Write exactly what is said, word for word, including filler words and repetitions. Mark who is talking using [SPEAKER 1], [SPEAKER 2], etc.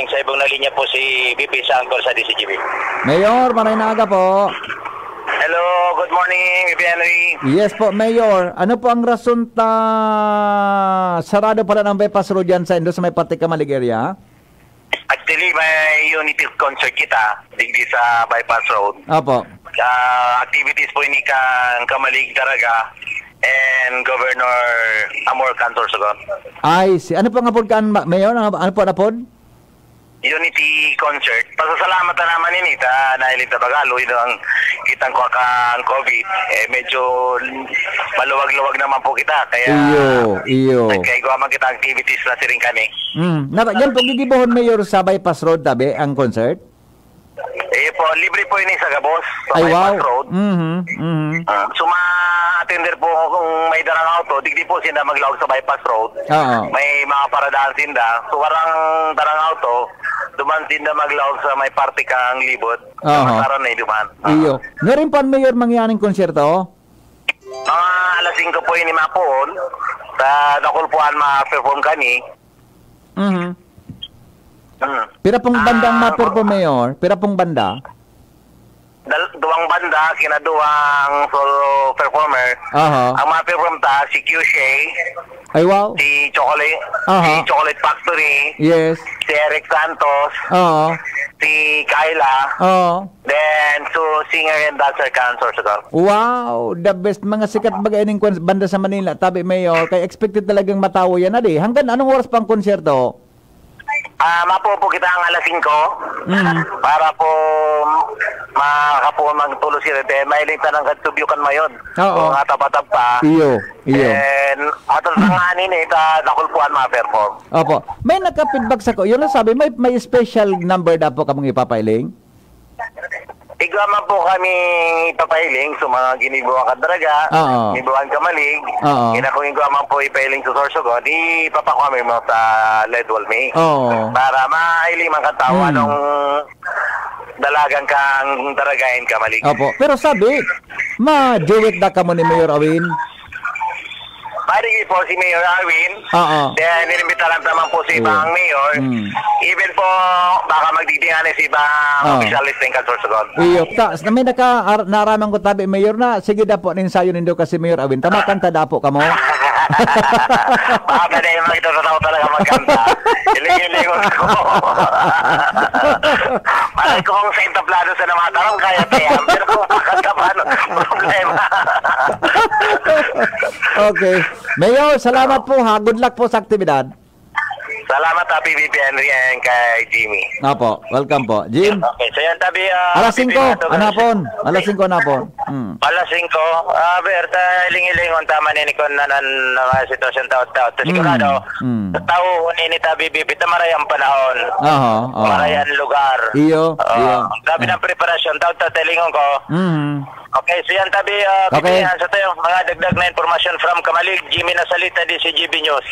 [SPEAKER 1] sa ibang na linya po si B P Sangkor sa D C G B.
[SPEAKER 2] Mayor, maray na aga po.
[SPEAKER 1] Hello, good morning, B P Henry.
[SPEAKER 2] Yes po, Mayor. Ano po ang rason ta sarado pala ng bypass road yan sa Indo sa may Partika Malig area?
[SPEAKER 1] Actually, may unity concert kita digdi sa bypass road.
[SPEAKER 2] Opo.
[SPEAKER 1] Uh, activities po ini kang Kamalig Daraga and Governor Amor Cantor Sugon.
[SPEAKER 2] Ay, si ano po nga po kan, Mayor? Ano, ano po na po?
[SPEAKER 1] Unity concert. Pasasalamat na naman ini ta nailita bagalo ito ang kitang ko kang COVID. Eh medyo maluwag-luwag naman po kita kaya
[SPEAKER 2] iyo, iyo.
[SPEAKER 1] Kaya gawa man kita activities na siring kani.
[SPEAKER 2] Mm. Na, yan po gigibohon, Mayor, sa bypass road tabi ang concert?
[SPEAKER 1] Eh po, libre po ini sa Gabos sa
[SPEAKER 2] Ay,
[SPEAKER 1] bypass
[SPEAKER 2] wow.
[SPEAKER 1] road.
[SPEAKER 2] Mhm. Mhm.
[SPEAKER 1] Uh, so ma-attender po kung may darang auto, digdi po sinda maglawag sa bypass road.
[SPEAKER 2] Oo.
[SPEAKER 1] May mga paradaan sinda. So warang darang auto, duman sinda maglawag sa may party kang libot.
[SPEAKER 2] Oo.
[SPEAKER 1] Masaran na duman. Uh,
[SPEAKER 2] Iyo. Nga rin pa, Mayor, mangyaning konserto?
[SPEAKER 1] Mga alas singko po ini mapoon. Sa nakulpuan ma-perform kani.
[SPEAKER 2] Mhm.
[SPEAKER 1] Hmm.
[SPEAKER 2] Pira pong banda ang
[SPEAKER 1] Ah,
[SPEAKER 2] ma-perform, Mayor? Pira pong banda?
[SPEAKER 1] Dal duwang banda, kinaduwang solo performer.
[SPEAKER 2] Aha.
[SPEAKER 1] Ang ma-perform ta, si Q Shay,
[SPEAKER 2] Ay, wow.
[SPEAKER 1] si Chocolate,
[SPEAKER 2] Aha.
[SPEAKER 1] si Chocolate Factory,
[SPEAKER 2] Yes.
[SPEAKER 1] si Eric Santos,
[SPEAKER 2] Oo.
[SPEAKER 1] si Kyla,
[SPEAKER 2] Oo.
[SPEAKER 1] then so singer and dancer cancer sa
[SPEAKER 2] Wow, the best. Mga sikat bagay ng kwan- banda sa Manila. Tabi, Mayor, kay expected talagang matawo yan na di. Hanggang anong oras pang konserto?
[SPEAKER 1] Ah, mapupo kita ang alas singko
[SPEAKER 2] Mhm.
[SPEAKER 1] para po makapo magtulo si Rete. Mailing tanang katubyukan mayon.
[SPEAKER 2] Oo.
[SPEAKER 1] Kung atapatab pa.
[SPEAKER 2] Iyo, iyo.
[SPEAKER 1] And atas nga anin eh, ta nakulpuan ma-perform.
[SPEAKER 2] Opo. May nagka-feedback sa ko. Yun ang sabi, may, may special number na po kamong ipapailing?
[SPEAKER 1] Igama po kami ipapailing sa mga ginibuang kadaraga,
[SPEAKER 2] Oo.
[SPEAKER 1] ginibuang kamalig,
[SPEAKER 2] Oo.
[SPEAKER 1] ginakong igama po ipailing sa Sorsogon, ipapako kami mo sa Ledwall May.
[SPEAKER 2] Oo.
[SPEAKER 1] Para mailing man katawa
[SPEAKER 2] Hmm.
[SPEAKER 1] nung dalagang kang daragain kamalig.
[SPEAKER 2] Opo. Pero sabi, ma-duet na ka mo ni Mayor Awin?
[SPEAKER 1] Parigi po si Mayor Arwin.
[SPEAKER 2] Oo.
[SPEAKER 1] Then, inimbitaran naman po si ibang
[SPEAKER 2] Oo.
[SPEAKER 1] mayor.
[SPEAKER 2] Mm.
[SPEAKER 1] Even po, baka magdidingan si ibang
[SPEAKER 2] Oo.
[SPEAKER 1] official listing ka Sorsogon.
[SPEAKER 2] Iyo. Ta, na may naka ar- naraman ko tabi, Mayor, na sige da po ninsayo nindo kasi Mayor Awin. Tama kanta da po ka mo?
[SPEAKER 1] Baka na yung makita sa tao talaga magkanta. Iling-ilingon ko. Parang ko kung sa entablado sa namatarong kaya kaya. Pero kung makanta pa, ano, problema.
[SPEAKER 2] Okay. Mayor, salamat po ha. Good luck po sa aktibidad.
[SPEAKER 1] Salamat ha, P V P Henry and kay Jimmy.
[SPEAKER 2] Opo. Welcome po. Jim?
[SPEAKER 1] Okay, so yan tabi. Uh,
[SPEAKER 2] Alas singko, anapon. Alas singko, anapon. Hmm.
[SPEAKER 1] Alas singko. Ah, Berta, iling-ilingon tama ni Nikon na ng mga sitwasyon taot-taot. So, sigurado,
[SPEAKER 2] Mm.
[SPEAKER 1] sa tao ni ta B B P, tamarayang panahon.
[SPEAKER 2] Aha. Oh.
[SPEAKER 1] Marayan lugar.
[SPEAKER 2] Iyo.
[SPEAKER 1] Oo.
[SPEAKER 2] Iyo.
[SPEAKER 1] Ang sabi ng preparasyon, taot-taot, ilingon ko.
[SPEAKER 2] Mhm.
[SPEAKER 1] Okay, so yan tabi, uh,
[SPEAKER 2] Okay.
[SPEAKER 1] sa tayo, mga dagdag na informasyon from Kamalig, Jimmy Nasalita, D C G B News.